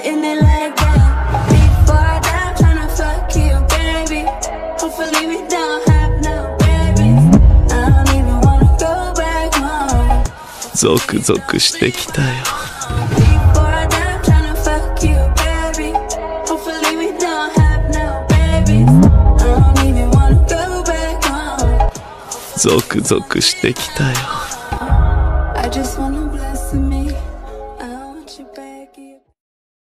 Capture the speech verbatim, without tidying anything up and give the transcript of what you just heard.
hitting it like that. Before I die, I'm tryna fuck you, baby. Hopefully we don't have no babies. I don't even wanna go back home. ゾクゾクしてきたよ。 Before I die, I'm tryna fuck you, baby. Hopefully we don't have no babies. I don't even wanna go back home. ゾクゾクしてきたよ。 I just wanna